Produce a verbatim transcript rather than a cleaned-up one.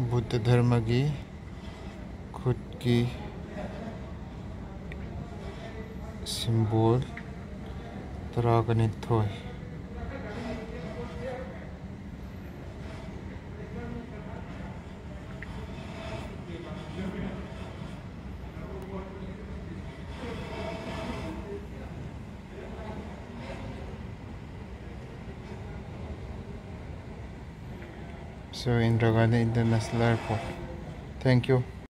बुद्ध धर्म की खुद की सिंबल तरागनित हो। So Indira Gandhi International Airport. Thank you.